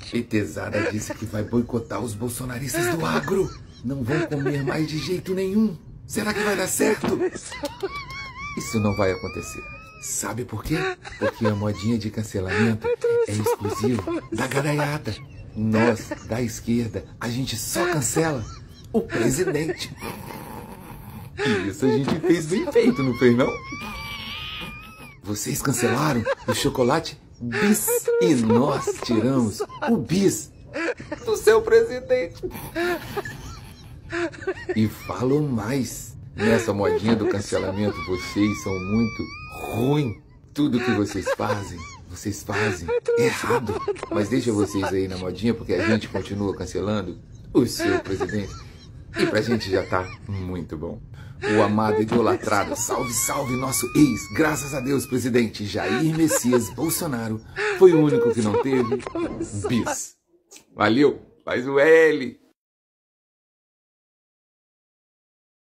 Petezada disse que vai boicotar os bolsonaristas do agro. Não vão comer mais de jeito nenhum. Será que vai dar certo? Isso não vai acontecer. Sabe por quê? Porque a modinha de cancelamento é exclusiva da gadaiada. Nós, da esquerda, a gente só cancela o presidente. E isso a gente fez bem feito, não fez não? Vocês cancelaram o chocolate bis e nós tiramos o bis do seu presidente. E falo mais. Nessa modinha do cancelamento, vocês são muito ruins. Tudo que vocês fazem errado. Mas deixa vocês aí na modinha, porque a gente continua cancelando o seu presidente. E pra gente já tá muito bom. O amado idolatrado, salve, salve, nosso ex, graças a Deus, presidente Jair Messias Bolsonaro, foi o único que não teve bis. Valeu, faz o L.